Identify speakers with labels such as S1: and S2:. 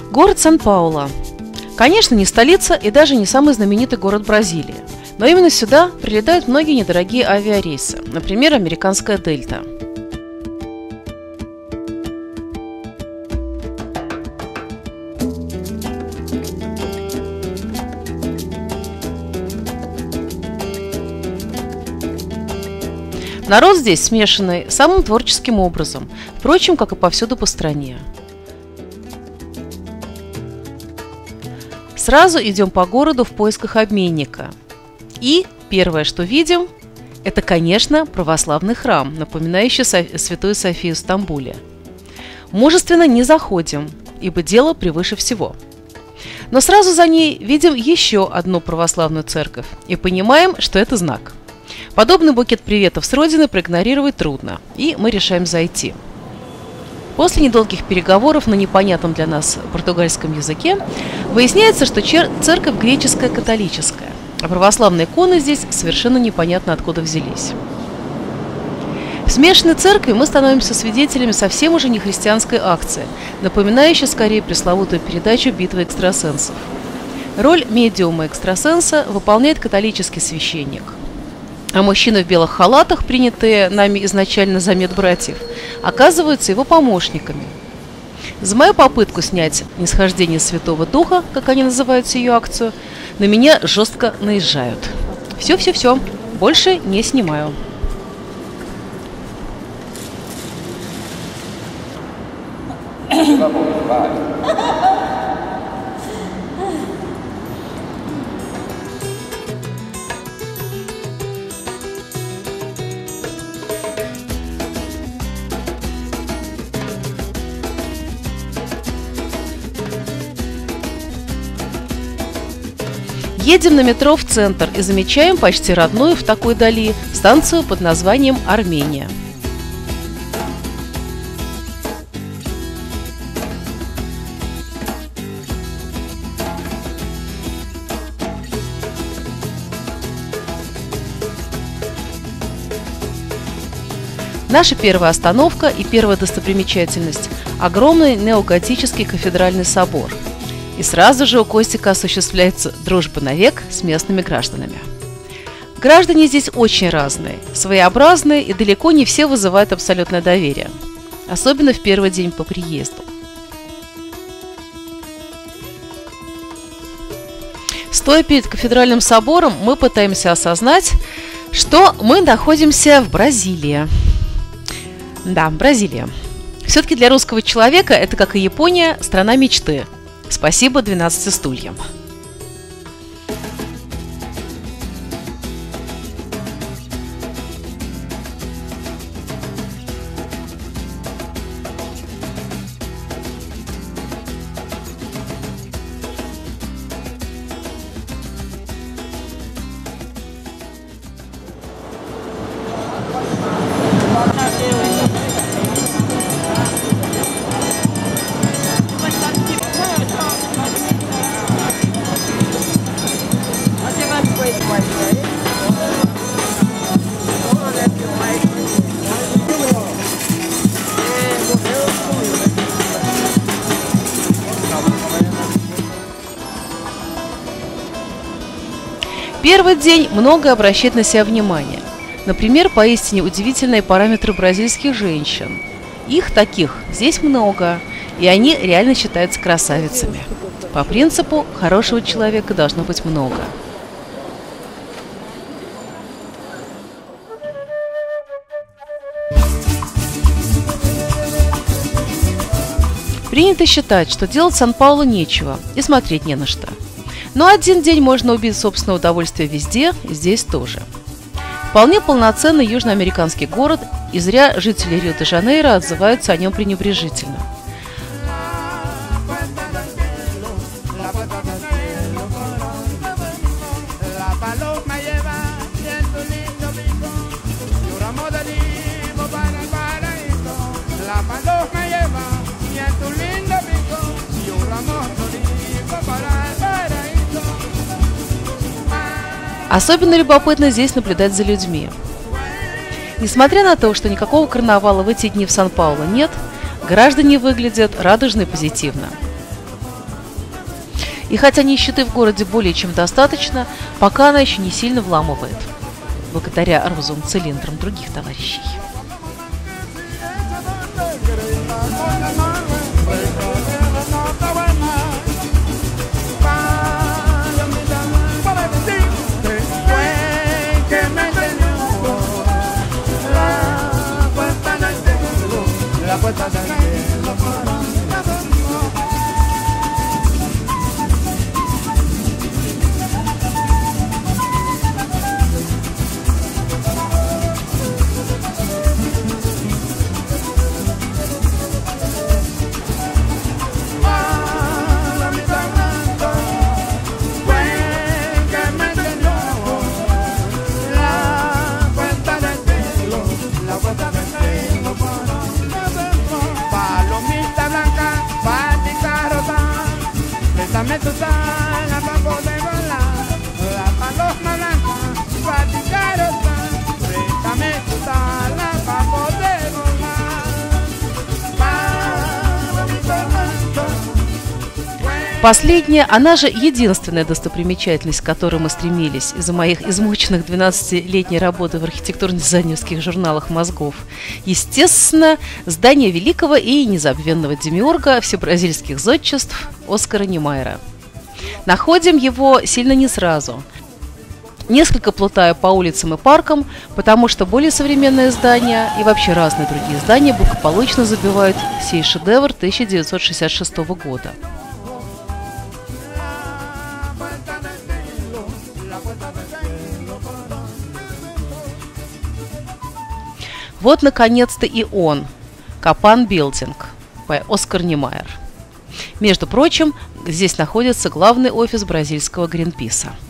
S1: Город Сан-Паулу. Конечно, не столица и даже не самый знаменитый город Бразилии. Но именно сюда прилетают многие недорогие авиарейсы, например, американская Дельта. Народ здесь смешанный самым творческим образом, впрочем, как и повсюду по стране. Сразу идем по городу в поисках обменника. И первое, что видим, это, конечно, православный храм, напоминающий Святую Софию в Стамбуле. Мужественно не заходим, ибо дело превыше всего. Но сразу за ней видим еще одну православную церковь и понимаем, что это знак. Подобный букет приветов с родины проигнорировать трудно, и мы решаем зайти. После недолгих переговоров на непонятном для нас португальском языке выясняется, что церковь греческая католическая, а православные иконы здесь совершенно непонятно откуда взялись. В смешанной церкви мы становимся свидетелями совсем уже не христианской акции, напоминающей скорее пресловутую передачу «Битва экстрасенсов». Роль медиума-экстрасенса выполняет католический священник. А мужчины в белых халатах, принятые нами изначально за медбратьев, оказываются его помощниками. За мою попытку снять нисхождение Святого Духа, как они называют ее акцию, на меня жестко наезжают. Все, больше не снимаю. Едем на метро в центр и замечаем почти родную в такой дали станцию под названием Армения. Наша первая остановка и первая достопримечательность – огромный неоготический кафедральный собор. И сразу же у Костика осуществляется дружба навек с местными гражданами. Граждане здесь очень разные, своеобразные, и далеко не все вызывают абсолютное доверие. Особенно в первый день по приезду. Стоя перед кафедральным собором, мы пытаемся осознать, что мы находимся в Бразилии. Да, Бразилия. Все-таки для русского человека это, как и Япония, страна мечты. Спасибо 12 стульям. Первый день многое обращает на себя внимание. Например, поистине удивительные параметры бразильских женщин. Их таких здесь много, и они реально считаются красавицами. По принципу, хорошего человека должно быть много. Принято считать, что делать в Сан-Паулу нечего и смотреть не на что. Но один день можно убить собственное удовольствие везде, и здесь тоже. Вполне полноценный южноамериканский город, и зря жители Рио-де-Жанейро отзываются о нем пренебрежительно. Особенно любопытно здесь наблюдать за людьми. Несмотря на то, что никакого карнавала в эти дни в Сан-Паулу нет, граждане выглядят радужно и позитивно. И хотя нищеты в городе более чем достаточно, пока она еще не сильно вламывает, благодаря розовым цилиндрам других товарищей. Последняя, она же единственная достопримечательность, к которой мы стремились из-за моих измученных 12-летней работы в архитектурно-дизайнерских журналах мозгов. Естественно, здание великого и незабвенного демиурга всебразильских зодчеств Оскара Немайера. Находим его сильно не сразу. Несколько плутаю по улицам и паркам, потому что более современные здания и вообще разные другие здания благополучно забивают сей шедевр 1966 года. Вот, наконец-то, и он, Капан Билдинг, Оскар Немайер. Между прочим, здесь находится главный офис бразильского Гринписа.